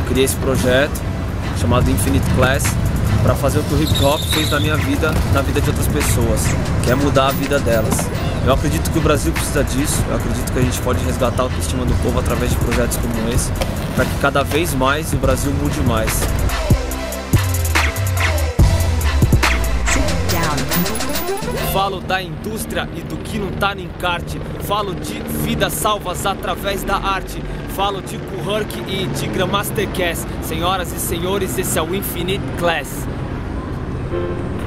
criei esse projeto chamado Infinite Class para fazer o que o hip hop fez na minha vida, na vida de outras pessoas, que é mudar a vida delas. Eu acredito que o Brasil precisa disso, eu acredito que a gente pode resgatar a autoestima do povo através de projetos como esse, para que cada vez mais o Brasil mude mais. Falo da indústria e do que não tá no encarte. Falo de vidas salvas através da arte. Falo de Kuhurk e de Grandmaster Caz. Senhoras e senhores, esse é o Infinite Class.